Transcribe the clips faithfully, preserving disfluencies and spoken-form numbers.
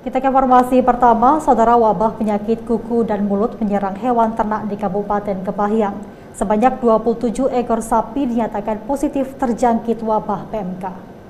Kita ke informasi pertama, saudara, wabah penyakit kuku dan mulut menyerang hewan ternak di Kabupaten Kepahyang. Sebanyak dua puluh tujuh ekor sapi dinyatakan positif terjangkit wabah P M K.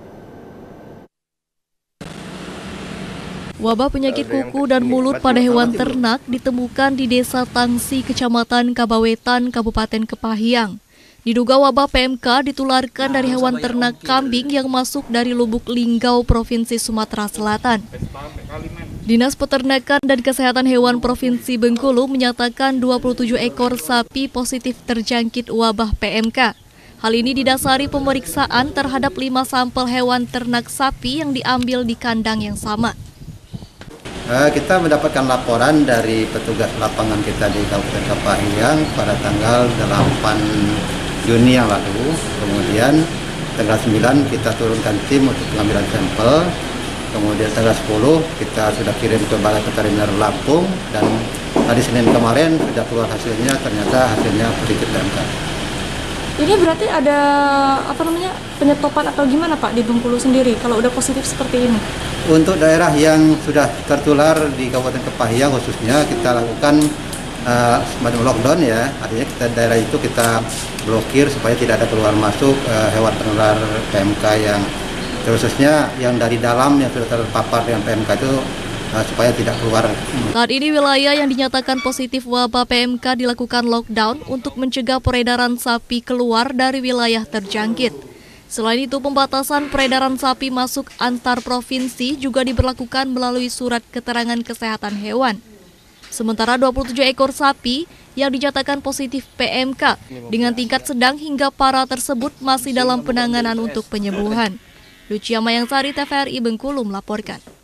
Wabah penyakit kuku dan mulut pada hewan ternak ditemukan di Desa Tangsi, Kecamatan Kabawetan, Kabupaten Kepahyang. Diduga wabah P M K ditularkan dari hewan ternak kambing yang masuk dari Lubuk Linggau, Provinsi Sumatera Selatan. Dinas Peternakan dan Kesehatan Hewan Provinsi Bengkulu menyatakan dua puluh tujuh ekor sapi positif terjangkit wabah P M K. Hal ini didasari pemeriksaan terhadap lima sampel hewan ternak sapi yang diambil di kandang yang sama. Kita mendapatkan laporan dari petugas lapangan kita di Kabupaten Kepahyang pada tanggal delapan Juni yang lalu. Kemudian tanggal sembilan kita turunkan tim untuk pengambilan sampel. Kemudian tanggal sepuluh kita sudah kirim ke Balai Veteriner Lampung, dan hari Senin kemarin sudah keluar hasilnya, ternyata hasilnya positif P M K. Ini berarti ada apa namanya penyetopan atau gimana Pak di Bengkulu sendiri kalau udah positif seperti ini? Untuk daerah yang sudah tertular di Kabupaten Kepahyang khususnya kita lakukan uh, semacam lockdown ya, artinya kita daerah itu kita blokir supaya tidak ada keluar masuk uh, hewan penular P M K yang khususnya yang dari dalam yang sudah terpapar dengan P M K itu uh, supaya tidak keluar. Saat ini wilayah yang dinyatakan positif wabah P M K dilakukan lockdown untuk mencegah peredaran sapi keluar dari wilayah terjangkit. Selain itu, pembatasan peredaran sapi masuk antar provinsi juga diberlakukan melalui surat keterangan kesehatan hewan. Sementara dua puluh tujuh ekor sapi yang dinyatakan positif P M K dengan tingkat sedang hingga parah tersebut masih dalam penanganan untuk penyembuhan. Lucia Mayangsari, T V R I Bengkulu melaporkan.